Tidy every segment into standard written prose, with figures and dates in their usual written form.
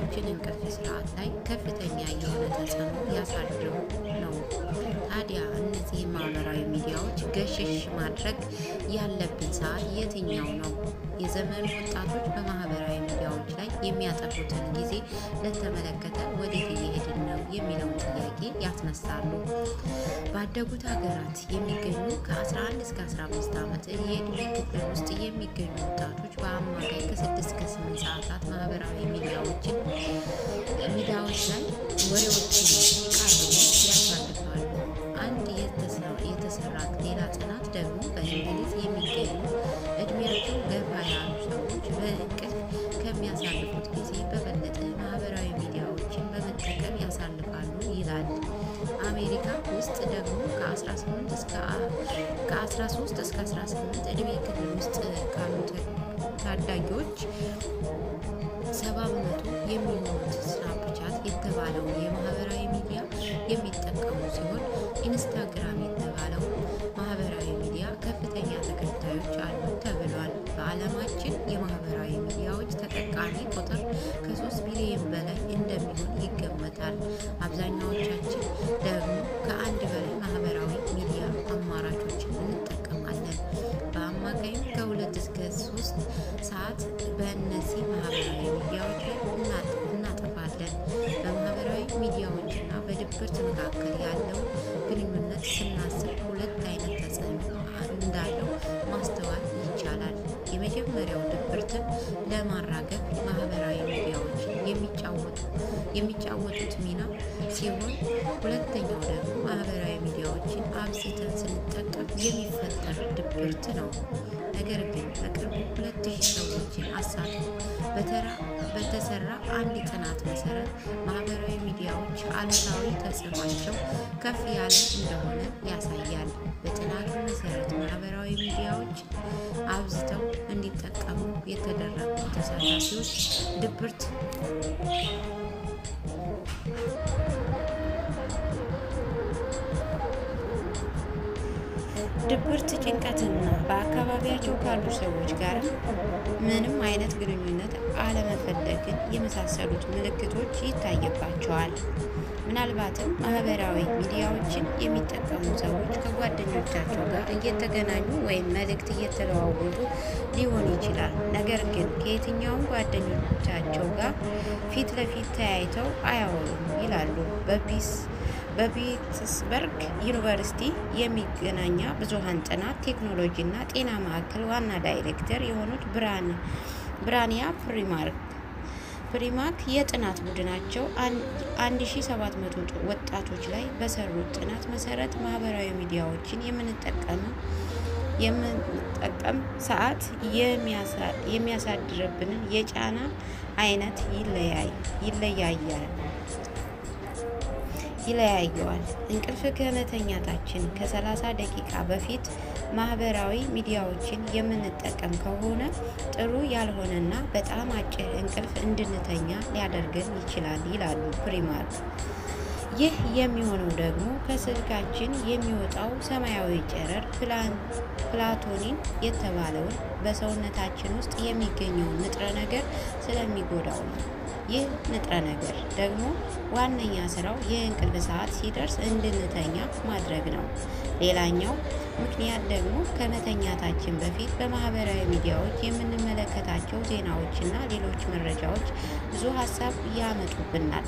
በብዙዎቻችን እንቅልፍ ስርዓት ላይ ከፍተኛ የሆነ ተጽዕኖ ያሳድሩ ነው። ታዲያ እነዚህ ማህበራዊ ሚዲያዎች ገሸሽ ማድረግ ያለብን ሰዓት የትኛው ነው? የዘመኑ ወጣቶች በማህበራዊ ሚዲያዎች ላይ የሚያጠፉትን ጊዜ ለተመለከተ ወዴት እየሄድን ነው የሚለውን ጥያቄ ያስነሳሉ። ባደጉት ሀገራት የሚገኙ ከ11 እስከ 15 ዓመት የዕድሜ ክልል ውስጥ የሚገኙ ወጣቶች በአማካይ ከ6 እስከ 8 ሰዓታት ማህበራዊ ሚዲያዎች ላይ ወሬዎችን ሲቃርቡ ያሳልፋሉ። አንድ የተሰራ ሌላ ጥናት ደግሞ በእንግሊዝ የሚገኙ እድሜያቸው ገፋ ያሉ ሰዎች በእንቅልፍ ከሚያሳልፉት ጊዜ በበለጠ ማህበራዊ ሚዲያዎችን በመጠቀም ያሳልፋሉ ይላል። አሜሪካ ውስጥ ደግሞ ከ13 እስከ 18 እድሜ ክልል ውስጥ ካሉ ታዳጊዎች 70% የሚሆኑት ስናፕቻት የተባለውን የማህበራዊ ሚዲያ የሚጠቀሙ ሲሆን ኢንስታግራም የተባለው ማህበራዊ ሚዲያ ከፍተኛ ተከታዮች አሉት ተብሏል። በዓለማችን የማህበራዊ ሚዲያዎች ተጠቃሚ ቁጥር ከ3 ቢሊዮን በላይ እንደሚሆን ይገመታል። አብዛኛዎቻችን ደግሞ ከአንድ በላይ ማህበራዊ ሚዲያ አማራጮችን እንጠቀማለን። በአማካይም ከ2 እስከ 3 ሰዓት በእነዚህ ማህበራዊ ሚዲያዎች ላይ እናጠፋለን። በማህበራዊ ሚዲያዎችና በድብርት መካከል ያለው ግንኙነት ስናስብ ሁለት አይነት ተጽዕኖ እንዳለው ማስተዋል ይቻላል። የመጀመሪያው ድብርትን ለማራገብ ማህበራዊ ሚዲያዎች የሚጫወቱት ሚና ሲሆን፣ ሁለተኛው ደግሞ ማህበራዊ ሚዲያዎችን አብዝተን ስንጠቀም የሚፈጠር ድብርት ነው። ነገር ግን በቅርቡ 2000 ሰዎችን አሳትፎ በተሰራ አንድ ጥናት መሰረት ማህበራዊ ሚዲያዎች አሉታዊ ተጽዕኗቸው ከፍ ያለ እንደሆነ ያሳያል። በጥናቱ መሰረት ማህበራዊ ሚዲያዎች አብዝተው እንዲጠቀሙ የተደረጉ ተሳታፊዎች ድብርት፣ ጭንቀትና በአካባቢያቸው ካሉ ሰዎች ጋር ምንም አይነት ግንኙነት አለመፈለግን የመሳሰሉት ምልክቶች ይታይባቸዋል። ምናልባትም ማህበራዊ ሚዲያዎችን የሚጠቀሙ ሰዎች ከጓደኞቻቸው ጋር እየተገናኙ ወይም መልእክት እየተለዋወጡ ሊሆን ይችላል። ነገር ግን ከየትኛውም ጓደኞቻቸው ጋር ፊት ለፊት ተያይተው አያወሩም ይላሉ በፒትስበርግ ዩኒቨርሲቲ የመገናኛ ብዙሃን ጥናት ቴክኖሎጂና ጤና ማዕከል ዋና ዳይሬክተር የሆኑት ብራኒያ ፕሪማክ የጥናት ቡድናቸው 1700 ወጣቶች ላይ በሰሩት ጥናት መሰረት ማህበራዊ ሚዲያዎችን የምንጠቀም ሰዓት የሚያሳድርብንን የጫና አይነት ይለያየዋል። እንቅልፍ ከመተኛታችን ከ30 ደቂቃ በፊት ማህበራዊ ሚዲያዎችን የምንጠቀም ከሆነ ጥሩ ያልሆነና በጣም አጭር እንቅልፍ እንድንተኛ ሊያደርገን ይችላል ይላሉ ፕሪማክ። ይህ የሚሆነው ደግሞ ከስልካችን የሚወጣው ሰማያዊ ጨረር ፕላቶኒን የተባለውን በሰውነታችን ውስጥ የሚገኘውን ንጥረ ነገር ስለሚጎዳው ነው። ይህ ንጥረ ነገር ደግሞ ዋነኛ ስራው የእንቅልፍ ሰዓት ሲደርስ እንድንተኛ ማድረግ ነው። ሌላኛው ምክንያት ደግሞ ከመተኛታችን በፊት በማህበራዊ ሚዲያዎች የምንመለከታቸው ዜናዎችና ሌሎች መረጃዎች ብዙ ሀሳብ ያመጡብናል።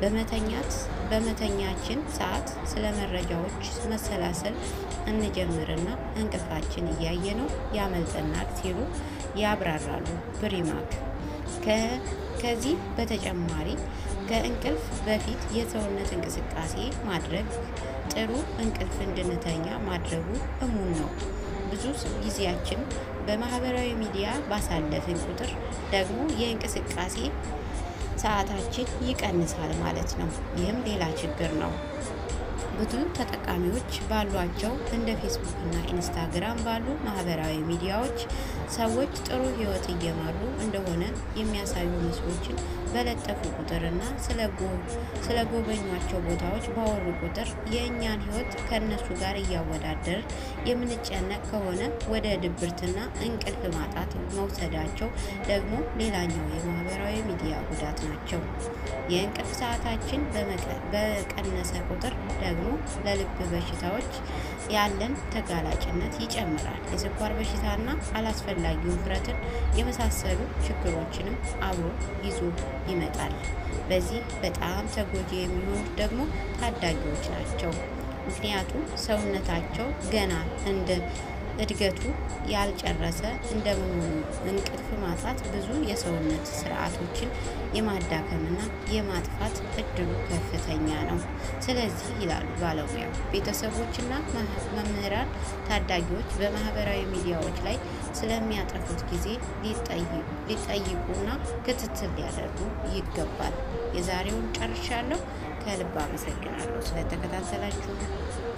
በመተኛችን ሰዓት ስለ መረጃዎች መሰላሰል እንጀምርና እንቅልፋችን እያየነው ያመልጠናል ሲሉ ያብራራሉ ፕሪማክ። ከዚህ በተጨማሪ ከእንቅልፍ በፊት የሰውነት እንቅስቃሴ ማድረግ ጥሩ እንቅልፍ እንድንተኛ ማድረጉ እሙን ነው። ብዙ ጊዜያችን በማህበራዊ ሚዲያ ባሳለፍን ቁጥር ደግሞ የእንቅስቃሴ ሰዓታችን ይቀንሳል ማለት ነው። ይህም ሌላ ችግር ነው። ብዙ ተጠቃሚዎች ባሏቸው እንደ ፌስቡክ እና ኢንስታግራም ባሉ ማህበራዊ ሚዲያዎች ሰዎች ጥሩ ህይወት እየመሩ እንደሆነ የሚያሳዩ ምስሎችን በለጠፉ ቁጥርና ስለጎበኟቸው ቦታዎች ባወሩ ቁጥር የእኛን ህይወት ከነሱ ጋር እያወዳደርን የምንጨነቅ ከሆነ ወደ ድብርትና እንቅልፍ ማጣት መውሰዳቸው ደግሞ ሌላኛው የማህበራዊ ሚዲያ ጉዳት ናቸው። የእንቅልፍ ሰዓታችን በቀነሰ ቁጥር ደግሞ ለልብ በሽታዎች ያለን ተጋላጭነት ይጨምራል። የስኳር በሽታና አላስፈላጊ ውፍረትን የመሳሰሉ ችግሮችንም አብሮ ይዞ ይመጣል። በዚህ በጣም ተጎጂ የሚሆኑት ደግሞ ታዳጊዎች ናቸው። ምክንያቱም ሰውነታቸው ገና እንደ እድገቱ ያልጨረሰ እንደመሆኑ እንቅልፍ ማጣት ብዙ የሰውነት ስርዓቶችን የማዳከምና የማጥፋት እድሉ ከፍተኛ ነው። ስለዚህ ይላሉ ባለሙያው፣ ቤተሰቦችና መምህራን ታዳጊዎች በማህበራዊ ሚዲያዎች ላይ ስለሚያጠፉት ጊዜ ሊጠይቁና ክትትል ሊያደርጉ ይገባል። የዛሬውን ጨርሻለሁ። ከልብ አመሰግናለሁ ስለተከታተላችሁ።